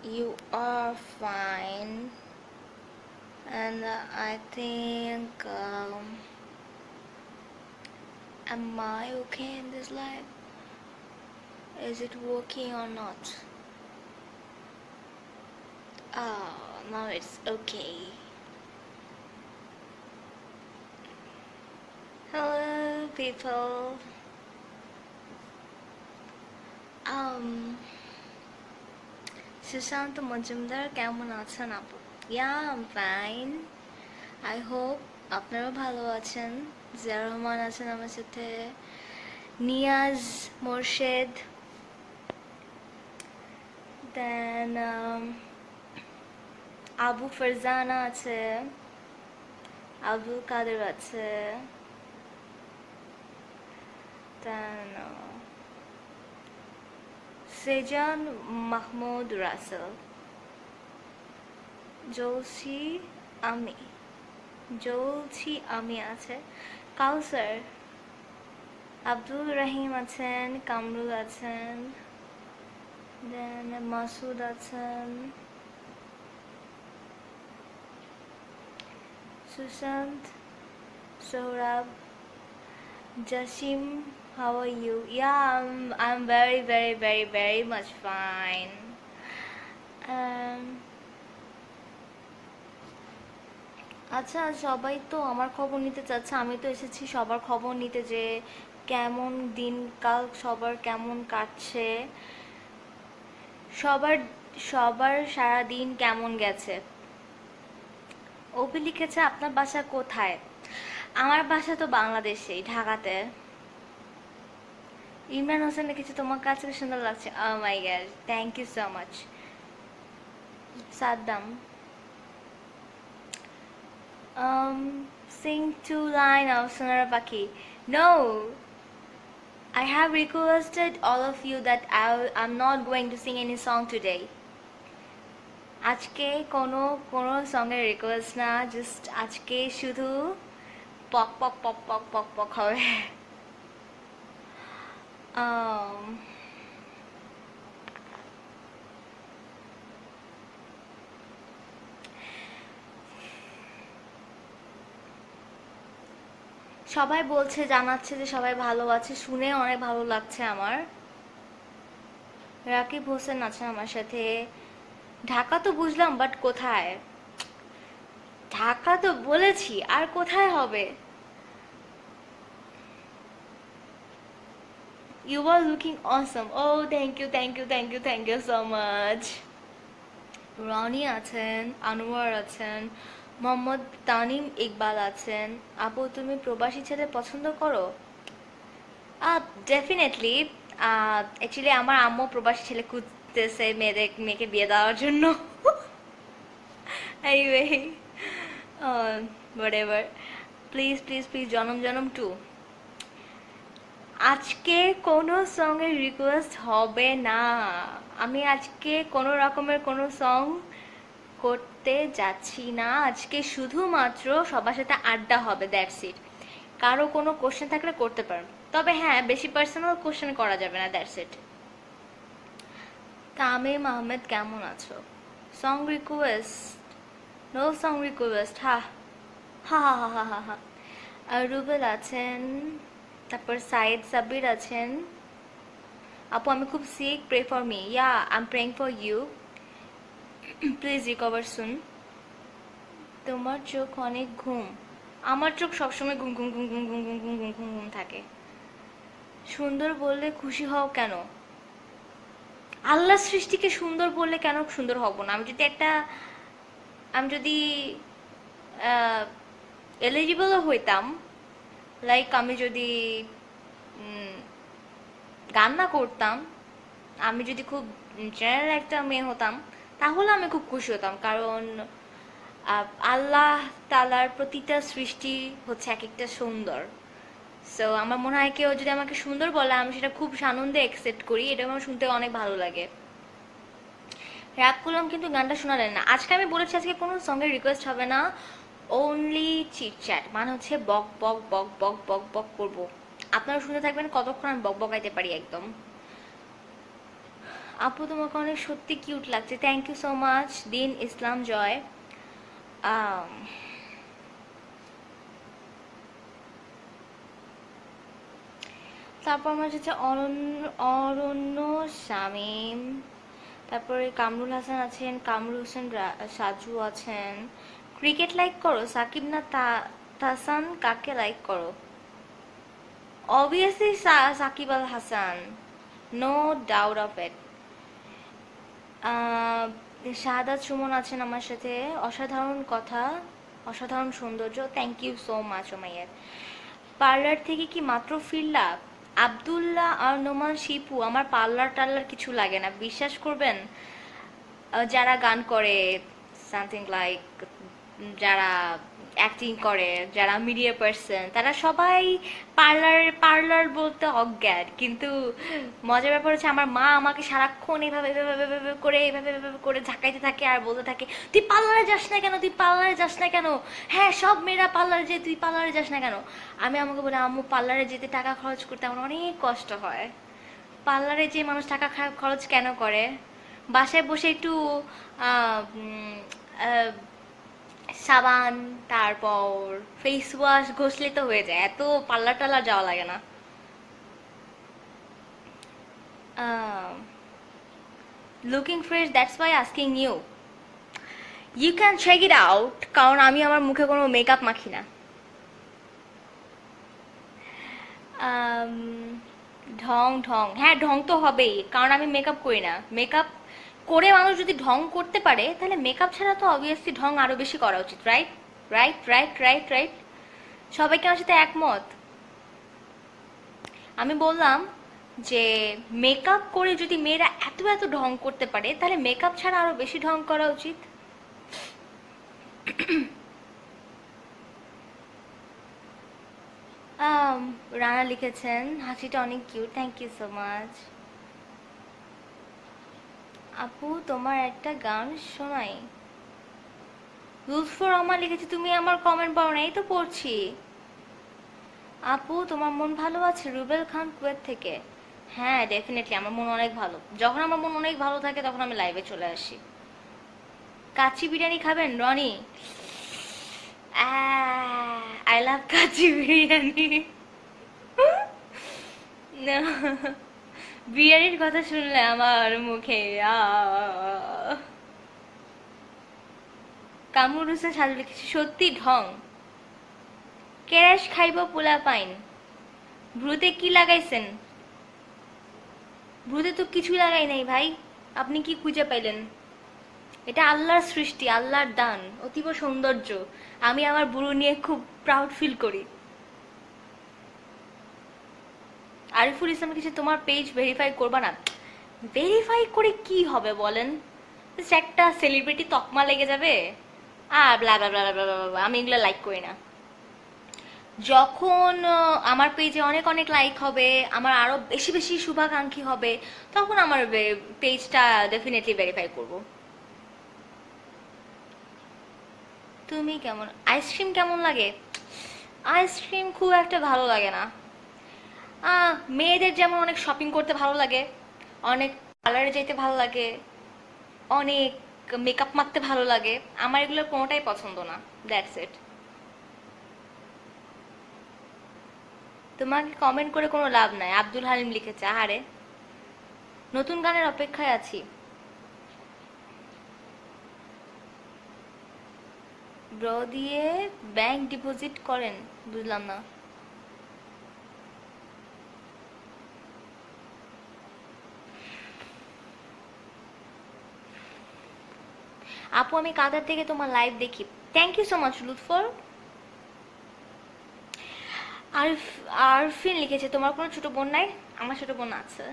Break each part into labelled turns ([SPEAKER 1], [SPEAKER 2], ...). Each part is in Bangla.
[SPEAKER 1] You are fine, and I think, am I okay in this life? Is it working or not? Oh, now it's okay. Hello, people. Um, Sushant Majumdar, কেমন আছেন আপু? Yeah, I'm fine. I hope আপনারাও ভালো আছেন। জিয়া রহমান আছেন আমার সাথে, নিয়াজ, মোর্শেদ, দেন আবু ফারজানা আছে, আব্দুল কাদের আছে, দেন সেজান মাহমুদ রাসেল, জ্বলছি আমি জ্বলছি আমি আছে, কাউসার, আব্দুল রহিম আছেন, কামরুল আছেন, দেন মাসুদ আছেন, Sushant, Sohrab, Jasim, how are you? Yeah, I'm very, very, very, very much fine. Um, আচ্ছা, সবাই তো আমার খবর নিতে চাচ্ছে, আমি তো এসেছি সবার খবর নিতে, যে কেমন দিনকাল সবার কেমন কাটছে, সবার সবার সারা দিন কেমন গেছে। অভি লিখেছে আপনার বাসা কোথায়? আমার বাসা তো বাংলাদেশেই, ঢাকাতে। ইমরান হোসেন লিখেছে তোমার কাছে সুন্দর লাগছে। Oh my god, thank you so much. Saddam, sing two line of Sonara Paki. No, I have requested all of you that I'm not going to sing any song today. আজকে কোনো সঙ্গের রিকোয়েস্ট না, জাস্ট আজকে শুধু পক পক পক পক পক পক হবে। সবাই বলছে, জানাচ্ছে যে সবাই ভালো আছে, শুনে অনেক ভালো লাগছে আমার। রাকিব হোসেন আছেন আমার সাথে। ঢাকা তো বুঝলাম, বাট কোথায়? ঢাকা তো বলেছি, আর কোথায় হবে? You are looking awesome. Oh, thank you, thank you, thank you, thank you so much. Roni আছেন, আনোয়ার আছেন, মোহাম্মদ তানিম ইকবাল আছেন। আপু তুমি প্রবাসী ছেলে পছন্দ করো? ডেফিনেটলি। অ্যাকচুয়ালি আমার আম্মু প্রবাসী ছেলে খুঁজতেছে মেয়েকে বিয়ে দেওয়ার জন্য। Anyway, whatever. Please please please, জনম জনম টু। আজকে কোনো সঙ্গের রিকোয়েস্ট হবে না। আমি আজকে কোনো রকমের কোনো সং করতে যাচ্ছি না। আজকে শুধুমাত্র সবার সাথে আড্ডা হবে, দ্যাটস ইট। কারো কোনো কোশ্চেন থাকলে করতে পারেন, তবে হ্যাঁ, বেশি পার্সোনাল কোশ্চেন করা যাবে না, দ্যাটস ইট। তামিম আহমেদ কেমন আছো? Song request? No song request. হা হা হা হা হা হা হা। আর রুবেল আছেন, তারপর সাইদ সাব্বির আছেন। আপু আমি খুব sick, pray for me. Yeah, I am praying for you, please recover soon. তোমার চোখ অনেক ঘুম। আমার চোখ সবসময় ঘুম ঘুম ঘুম ঘুম ঘুম ঘুম ঘুম ঘুম ঘুম ঘুম থাকে। সুন্দর বললে খুশি হও কেন? আল্লাহ সৃষ্টিকে সুন্দর বললে কেন সুন্দর হব না? আমি যদি এলিজিবলও হইতাম, লাইক আমি যদি গান না করতাম, আমি যদি খুব জেনারেল একটা মেয়ে হতাম, তাহলে আমি খুব খুশি হতাম। কারণ আল্লাহ তালার প্রতিটা সৃষ্টি হচ্ছে এক একটা সুন্দর। সো আমার মনে হয় কেউ যদি আমাকে সুন্দর বলে, আমি সেটা খুব সানন্দে অ্যাকসেপ্ট করি, এটা আমার শুনতে অনেক ভালো লাগে। রাগ করলাম কিন্তু গানটা শোনালেন না। আজকে আমি বলেছি আজকে কোনো সঙ্গের রিকোয়েস্ট হবে না, অনলি চিট চ্যাট, মানে হচ্ছে বক বক বক বক বক বক করবো। আপনারা শুনে থাকবেন কতক্ষণ আমি বক বকাইতে পারি একদম। আপু তোমাকে অনেক সত্যি কিউট লাগছে, থ্যাংক ইউ সো মাচ দিন ইসলাম জয়। আম, তারপর আমার হচ্ছে অরণ্য শামীম, তারপরে কামরুল হাসান আছেন, কামরুল হোসেন সাজু আছেন। ক্রিকেট লাইক করো সাকিব না তাসান, কাকে লাইক করো? Obviously Shakib Al Hasan, no doubt of it. Shahadat Sumon আছেন আমার সাথে, অসাধারণ কথা, অসাধারণ সৌন্দর্য, থ্যাংক ইউ সো মাচ ওমাইয়ার। পার্লার থেকে কি মাত্র ফিরলা? আবদুল্লাহ আর নোমান শিপু, আমার পার্লার টার্লার কিছু লাগে না, বিশ্বাস করবেন। যারা গান করে, সামথিং লাইক, যারা অ্যাক্টিং করে, যারা মিডিয়া পার্সন, তারা সবাই পার্লার পার্লার বলতে অজ্ঞান। কিন্তু মজার ব্যাপার হচ্ছে আমার মা আমাকে সারাক্ষণ এইভাবে এভাবে এভাবে করে এইভাবে এভাবে করে ঝাঁকাইতে থাকে আর বলতে থাকে, তুই পার্লারে যাস না কেন, তুই পার্লারে যাস না কেন, হ্যাঁ সব মেয়েরা পার্লারে যায়, তুই পার্লারে যাস না কেন? আমি আমাকে বলি, আম্মু পার্লারে যেতে টাকা খরচ করতে আমার অনেক কষ্ট হয়। পার্লারে যে মানুষ টাকা খরচ কেন করে? বাসায় বসে একটু আহ, উম, আহ, সাবান, তারপর ফেস ওয়াশ ঘষলে তো হয়ে যায়, এত পার্লার টার্লার যাওয়া লাগে না। Looking fresh, that's why asking you, you can check it out, কারণ আমি আমার মুখে কোনো মেকআপ মাখি না। আম, ঢং ঢং, হ্যাঁ ঢং তো হবেই, কারণ আমি মেকআপ করি না। মেকআপ করে মানুষ যদি ঢং করতে পারে, তাহলে মেকআপ ছাড়া তো অবভিয়াসলি ঢং আরো বেশি করা উচিত, right? Right right right right. সবাইকে আমার সাথে একমত। আমি বললাম যে মেকআপ করে যদি মেয়েরা এত এত ঢং করতে পারে, তাহলে মেকআপ ছাড়া আরো বেশি ঢং করা উচিত। রানা লিখেছেন হাসিটা অনেক cute, thank you so much. আপু তোমার একটা গান শোনাই। লুৎফর রহমান লিখেছে, তুমি আমার কমেন্ট পড়ো না? এই তো পড়ছি। আপু তোমার মন ভালো আছে? রুবেল খান কুয়েত থেকে। হ্যাঁ ডেফিনেটলি, আমার মন অনেক ভালো। যখন আমার মন অনেক ভালো থাকে তখন আমি লাইভে চলে আসি। কাচ্চি বিরিয়ানি খাবেন রনি? I love kacchi biryani. না, বিরিয়ানির কথা শুনলে আমার মুখে কামরুল হোসেন সাজু লিখেছে, সত্যি ঢং, কেরাস খাইব পোলা পাইন। ভ্রুতে কি লাগাইছেন? ভ্রুতে তো কিছুই লাগাই নাই ভাই, আপনি কি খুঁজে পাইলেন? এটা আল্লাহর সৃষ্টি, আল্লাহর দান, অতীব সৌন্দর্য। আমি আমার বুড়ো নিয়ে খুব প্রাউড ফিল করি। আরিফুল ইসলাম কিছু, তোমার পেজ ভেরিফাই করবা না? ভেরিফাই করে কি হবে বলেন? একটা সেলিব্রিটি তকমা লেগে যাবে। ব্লা ব্লা ব্লা ব্লা ব্লা ব্লা, আমি এগুলো লাইক করি না। যখন আমার পেজে অনেক অনেক লাইক হবে, আমার আরো বেশি বেশি শুভাকাঙ্ক্ষী হবে, তখন আমার পেজটা ডেফিনেটলি ভেরিফাই করব। তুমি কেমন, আইসক্রিম কেমন লাগে? আইসক্রিম খুব একটা ভালো লাগে না। মেয়েদের যেমন অনেক শপিং করতে ভালো লাগে, অনেক পার্লারে যেতে ভালো লাগে, অনেক মেকআপ মাখতে ভালো লাগে, আমার এগুলোর কোনোটাই পছন্দ না, দ্যাটস ইট। তোমাকে কমেন্ট করে কোনো লাভ নাই, আব্দুল হালিম লিখেছে, আহারে নতুন গানের অপেক্ষায় আছি। ব্র দিয়ে ব্যাংক ডিপোজিট করেন? বুঝলাম না। আপু আমি কাতার থেকে তোমার লাইভ দেখি, thank you so much Lutfor. আরফ আরফিন লিখেছে, তোমার কোনো ছোট বোন নাই? আমার ছোট বোন আছে।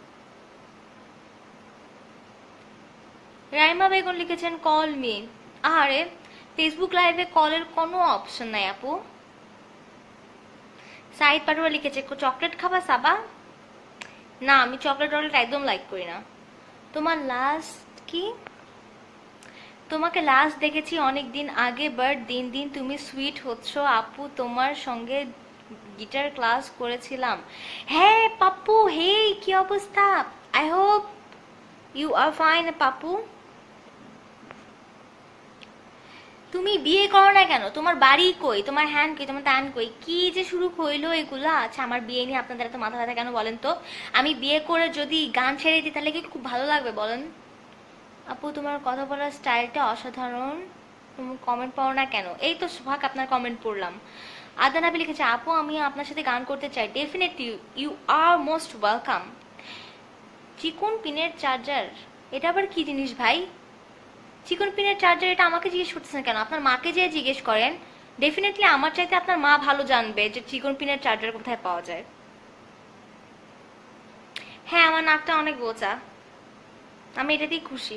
[SPEAKER 1] রাইমা বেগম লিখেছেন, কল মি। আরে ফেসবুক লাইভে কলের কোনো অপশন নাই আপু। সাইদ পাটুয়া লিখেছে, চকলেট খাবা সাবা? না, আমি চকলেট টকলেট একদম লাইক করি না। তোমার লাস্ট কি? তোমাকে লাস্ট দেখেছি অনেক দিন আগে, বাট দিন দিন তুমি সুইট হচ্ছ আপু, তোমার সঙ্গে গিটার ক্লাস করেছিলাম। হ্যাঁ পাপ্পু, হে কি অবস্থা? I hope you are fine Pappu. তুমি বিয়ে করো না কেন? তোমার বাড়ি কই? তোমার হ্যান কই? তোমার ত্যান কই? কি যে শুরু হইলো এগুলা? আচ্ছা, আমার বিয়ে নিয়ে আপনাদের এত মাথা ব্যথা কেন বলেন তো? আমি বিয়ে করে যদি গান ছেড়ে দিই তাহলে কি খুব ভালো লাগবে বলেন? আপু তোমার কথা বলার স্টাইলটা অসাধারণ। তুমি কমেন্ট পড়ো না কেন? এই তো সোহাগ আপনার কমেন্ট পড়লাম। আদান আবি লিখেছে, আপু আমি আপনার সাথে গান করতে চাই। Definitely, you are most welcome. চিকন পিনের চার্জার, এটা আবার কি জিনিস ভাই? চিকন পিনের চার্জার, এটা আমাকে জিজ্ঞেস করতেছেন কেন? আপনার মাকে যেয়ে জিজ্ঞেস করেন। ডেফিনেটলি আমার চাইতে আপনার মা ভালো জানবে যে চিকন পিনের চার্জার কোথায় পাওয়া যায়। হ্যাঁ, আমার নাকটা অনেক বোচা, আমি এটাতেই খুশি।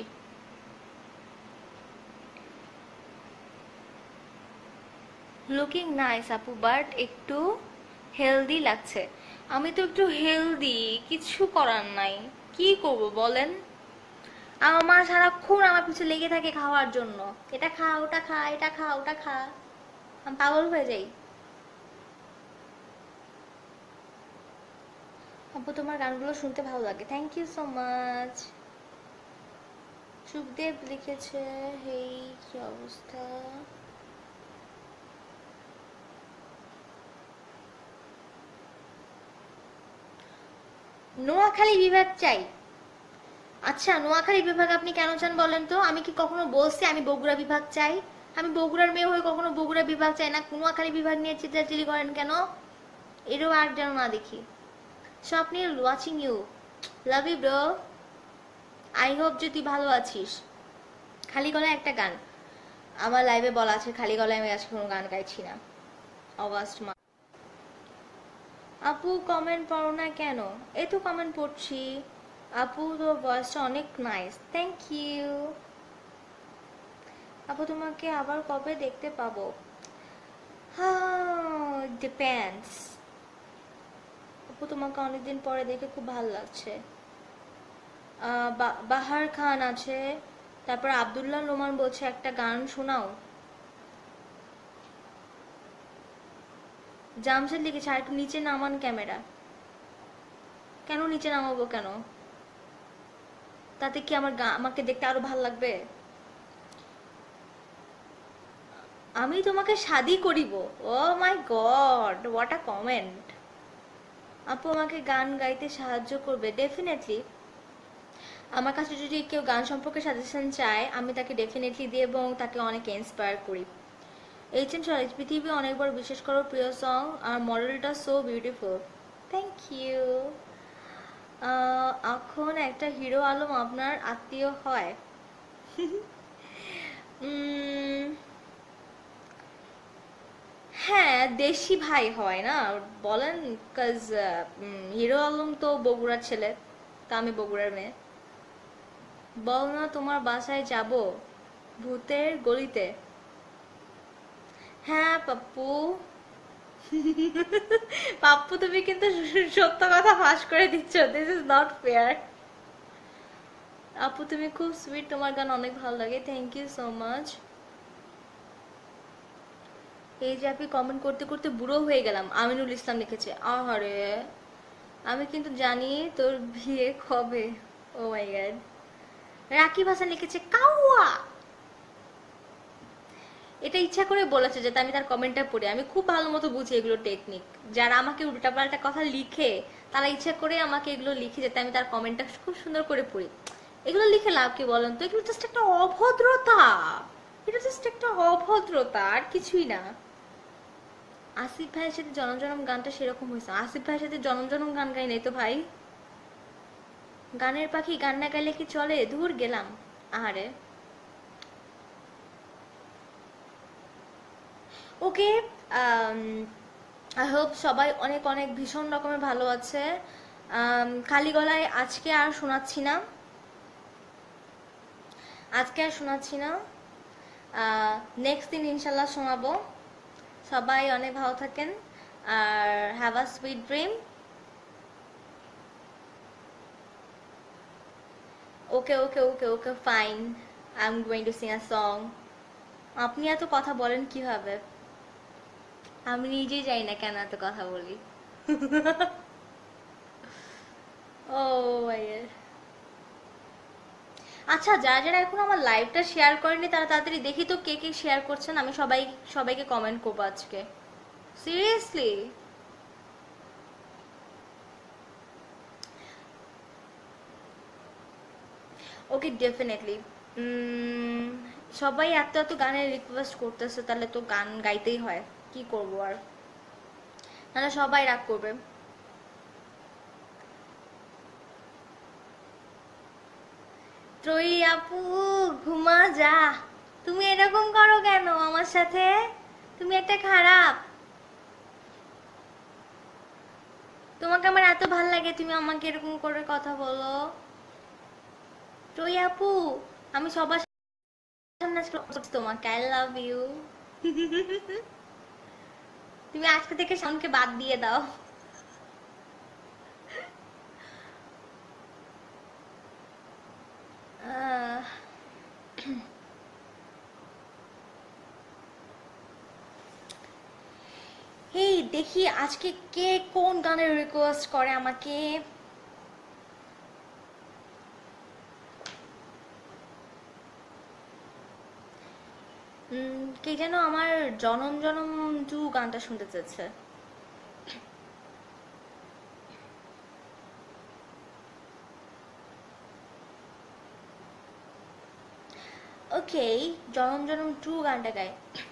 [SPEAKER 1] লুকিং নাইস আপু, বাট একটু হেলদি লাগছে। আমি তো একটু হেলদি, কিছু করার নাই। কি করব বলেন? আমার মা সারাক্ষণ আমার পিছু লেগে থাকে খাওয়ার জন্য। এটা খা, ওটা খা, এটা খা, ওটা খা। আমি পাগল হয়ে যাই। আপু তোমার গানগুলো শুনতে ভালো লাগে, thank you so much. Sukhdev লিখেছে, হেই কি অবস্থা? নোয়াখালী বিভাগ চাই। আচ্ছা, নোয়াখালী বিভাগ আপনি কেন চান বলেন তো? আমি কি কখনো বলছি আমি বগুড়া বিভাগ চাই? আমি বগুড়ার মেয়ে হয়ে কখনো বগুড়া বিভাগ চাই না। নোয়াখালী বিভাগ নিয়ে চিল্লাচিল্লি করেন কেন? এরও আর যেন না দেখি। Swapnil watching you, love you bro. I hope যে তুই ভালো আছিস। খালি গলায় একটা গান আমার লাইভে বলা আছে, খালি গলায় আমি আজকে কোনো গান গাইছি না। অগাস্ট মাস। আপু কমেন্ট পড়ো না কেন? এই তো কমেন্ট পড়ছি। আপু তোর ভয়েসটা অনেক নাইস, থ্যাংক ইউ। আপু তোমাকে আবার কবে দেখতে পাবো? হ্যাঁ, ডিপেন্ডস। আপু তোমাকে অনেকদিন পরে দেখে খুব ভালো লাগছে। বাহার খান আছে, তারপর আব্দুল্লাহ নোমান বলছে একটা গান শোনাও। জামশেদ লিখেছে আর একটু নিচে নামান ক্যামেরা। কেন নিচে নামাবো কেন? তাতে কি আমার আমাকে দেখতে আরো ভালো লাগবে? আমি তোমাকে শাদি করিব? Oh my god, what a comment. আপু আমাকে গান গাইতে সাহায্য করবে? ডেফিনেটলি। আমার কাছে যদি কেউ গান সম্পর্কে সাজেশন চায় আমি তাকে ডেফিনেটলি দিই এবং তাকে অনেক ইন্সপায়ার করি। এইচ এম সরাইজ, পৃথিবী অনেকবার বিশেষ করো প্রিয় সং, আর মডেলটা সো বিউটিফুল, থ্যাংক ইউ। এখন একটা হিরো আলম আপনার আত্মীয় হয়? হ্যাঁ, দেশি ভাই হয় না বলেন? কাজ হিরো আলম তো বগুড়ার ছেলে, তা আমি বগুড়ার মেয়ে। বল না তোমার বাসায় যাব, ভূতের গলিতে। হ্যাঁ পাপ্পু। পাপ্পু তুমি কিন্তু সত্য কথা ফাঁস করে দিচ্ছ, দিস ইজ নট ফেয়ার। আপু তুমি খুব সুইট, তোমার গান অনেক ভালো লাগে, থ্যাংক ইউ সো মাচ। এই যে আপনি কমেন্ট করতে করতে বুড়ো হয়ে গেলাম, আমিনুল ইসলাম লিখেছে। আহারে, আমি কিন্তু জানি তোর বিয়ে কবে। Oh my god. Rakib Hasan লিখেছে কাউয়া। এটা ইচ্ছা করে বলেছে যাতে আমি তার কমেন্টটা পড়ি। আমি খুব ভালো মতো বুঝি এগুলো টেকনিক। যারা আমাকে উল্টাপাল্টা কথা লিখে তারা ইচ্ছা করে আমাকে এগুলো লিখে যাতে আমি তার কমেন্টটা খুব সুন্দর করে পড়ি। এগুলো লিখে লাভ কি বলেন তো? এগুলো জাস্ট একটা অভদ্রতা। এটা জাস্ট একটা অভদ্রতা, আর কিছুই না। আসিফ ভাইয়ের সাথে জনম জনম গানটা সেরকম হয়েছে। আসিফ ভাইয়ের সাথে জনম জনম গান গাই নাই তো ভাই। গানের পাখি গান না গাইলে কি চলে? দূর গেলাম। আরে ওকে, আই হোপ সবাই অনেক অনেক ভীষণ রকমের ভালো আছে। খালি গলায় আজকে আর শোনাচ্ছি না, আজকে আর শোনাচ্ছি না। নেক্সট দিন ইনশাল্লাহ শোনাবো। সবাই অনেক ভালো থাকেন আর have a sweet dream. Okay okay okay okay fine, I am going to sing a song. আপনি এত কথা বলেন কিভাবে? আমি নিজেই জানি না কেন এত কথা বলি। Oh my god. আচ্ছা, যারা যারা এখন আমার লাইভটা শেয়ার করেনি তারা তাড়াতাড়ি দেখি তো কে কে শেয়ার করছেন। আমি সবাইকে কমেন্ট করবো আজকে, সিরিয়াসলি। ওকে, ডেফিনেটলি। সবাই এত এত গানের রিকোয়েস্ট করতেছে, তাহলে তো গান গাইতেই হয়, কি করব আর, নাহলে সবাই রাগ করবে। ত্রয়ী আপু, ঘুমা যা। তুমি এরকম করো কেন আমার সাথে? তুমি একটা খারাপ। তোমাকে আমার এত ভাল লাগে, তুমি আমাকে এরকম করে কথা বলো। ত্রয়ী আপু, আমি সবার সামনে আজকে বলছি তোমাকে আই লাভ ইউ। তুমি আজকে থেকে সাউন্ডকে বাদ দিয়ে দাও। আহ, এই দেখি আজকে কে কোন গানের রিকোয়েস্ট করে আমাকে। কে যেন আমার জনম জনম টু গানটা শুনতে চাচ্ছে। ওকে, জনম জনম টু গানটা গাই।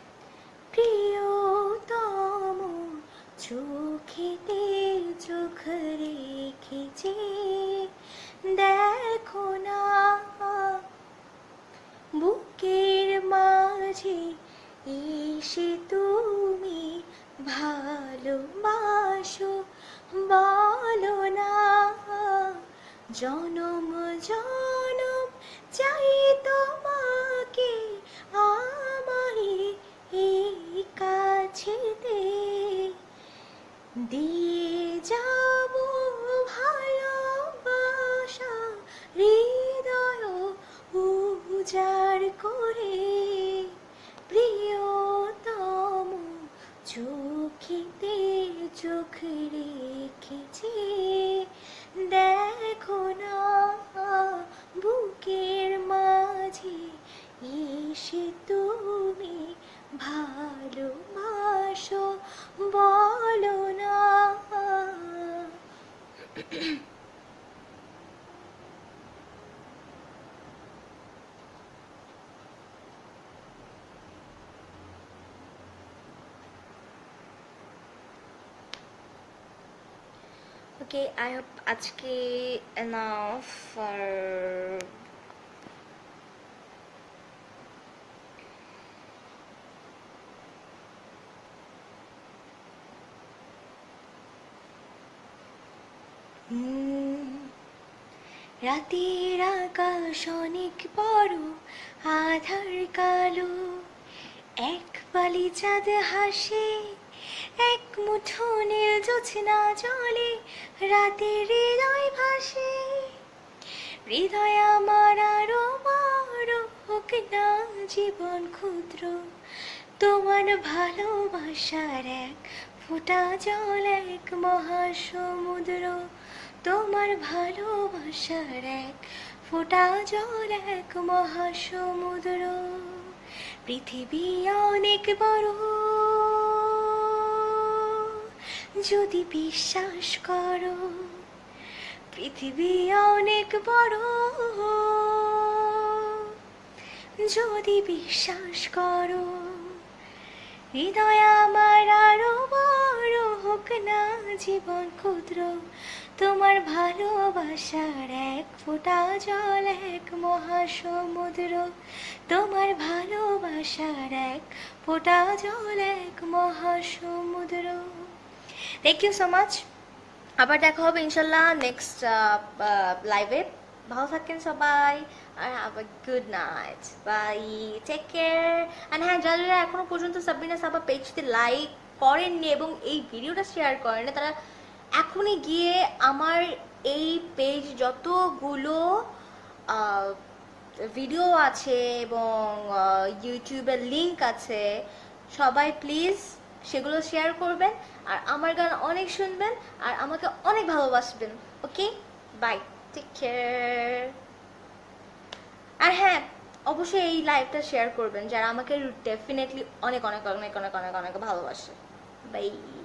[SPEAKER 1] প্রিয়তম, চোখেতে চোখ রেখেছি, দেখো না বুকের মাঝে এসে তুমি ভালোবাসো, বলো না জনম জনম চাই তোমাকে আমারই এই কাছেতে, দিয়ে যাব ভালোবাসা হৃদয় উজাড় করে। প্রিয়তম, চোখেতে চোখ রেখেছি, দেখো না বুকের মাঝে এসে তুমি ভালোবাসো, বলো না। ওকে, আই হোপ আজকে এনাফ ফর রাতের আকাশ অনেক বড়, আধার কালো, এক পালি চাঁদ হাসে, এক মুঠো নীল জোছনা জলে, রাতের হৃদয় ভাসে। হৃদয় আমার আরো বড় হোক না জীবন ক্ষুদ্র, তোমার ভালোবাসার এক ফোঁটা জল এক মহাসমুদ্র, তোমার ভালোবাসার এক ফোঁটা জল এক মহাসমুদ্র। পৃথিবী অনেক বড়, যদি বিশ্বাস করো, পৃথিবী অনেক বড়, যদি বিশ্বাস করো। হৃদয় আমার আরো বড় হোক না জীবন ক্ষুদ্র, তোমার ভালোবাসার এক ফোঁটা জল এক মহাসমুদ্র, তোমার ভালোবাসার এক ফোঁটা জল এক মহাসমুদ্র। Thank you so much. আবার দেখা হবে ইনশাল্লাহ নেক্সট লাইভে। ভালো থাকেন সবাই, আর have a good night, bye, take care. And হ্যাঁ, যারা এখনো পর্যন্ত সাবিনা সাবা পেজটি লাইক করেননি এবং এই ভিডিওটা শেয়ার করেন, তারা এখনই গিয়ে আমার এই পেজ যতগুলো ভিডিও আছে এবং ইউটিউবের লিংক আছে, সবাই প্লিজ সেগুলো শেয়ার করবেন, আর আমার গান অনেক শুনবেন, আর আমাকে অনেক ভালোবাসবেন। Okay, bye, take care. আর হ্যাঁ, অবশ্যই এই লাইভটা শেয়ার করবেন যারা আমাকে ডেফিনেটলি অনেক অনেক অনেক অনেক অনেক অনেক ভালোবাসে। বাই।